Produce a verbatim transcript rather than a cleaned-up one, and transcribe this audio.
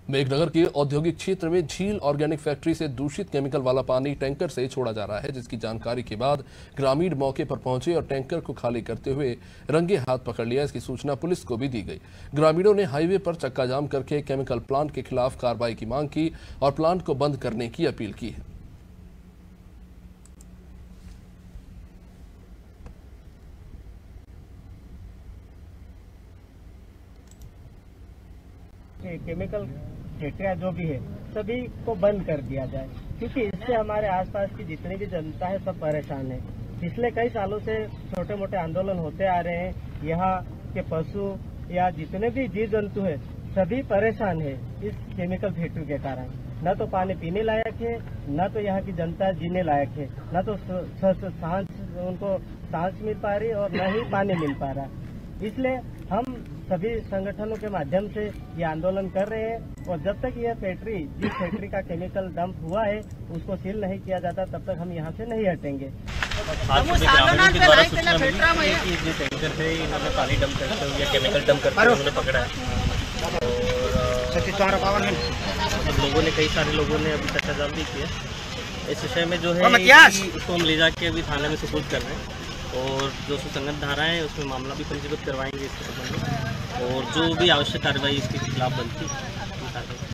मेघनगर के औद्योगिक क्षेत्र में झील ऑर्गेनिक फैक्ट्री से दूषित केमिकल वाला पानी टैंकर से छोड़ा जा रहा है, जिसकी जानकारी के बाद ग्रामीण मौके पर पहुंचे और टैंकर को खाली करते हुए रंगे हाथ पकड़ लिया। इसकी सूचना पुलिस को भी दी गई। ग्रामीणों ने हाईवे पर चक्का जाम करके केमिकल प्लांट के खिलाफ कार्रवाई की मांग की और प्लांट को बंद करने की अपील की है। केमिकल फैक्ट्रियाँ जो भी है सभी को बंद कर दिया जाए, क्योंकि इससे हमारे आसपास की जितनी भी जनता है सब परेशान है। पिछले कई सालों से छोटे मोटे आंदोलन होते आ रहे हैं। यहाँ के पशु या जितने भी जीव जंतु है सभी परेशान है इस केमिकल फैक्ट्री के कारण। न तो पानी पीने लायक है, न तो यहाँ की जनता जीने लायक है, न तो सांस उनको सांस मिल पा रही और न ही पानी मिल पा रहा। इसलिए हम सभी संगठनों के माध्यम से ये आंदोलन कर रहे हैं और जब तक यह फैक्ट्री जिस फैक्ट्री का केमिकल डंप हुआ है उसको सील नहीं किया जाता तब तक हम यहाँ से नहीं हटेंगे। आज ग्रामीणों के द्वारा सूचना मिली कि जो टैंकर है इन्होंने पानी डंप करते हुए या केमिकल डंप करते हुए उन्होंने पकड़ा है और लोगों ने कई सारे लोगों ने अभी चर्चा जाम भी किया इस विषय में जो है कि उसको हम ले जाके अभी थाने में सुपुर्द कर रहे हैं और जो सुसंगत धाराएं है उसमें मामला भी पंजीबद्ध करवाएंगे इसके संबंध में और जो भी आवश्यक कार्रवाई इसके खिलाफ बनती है।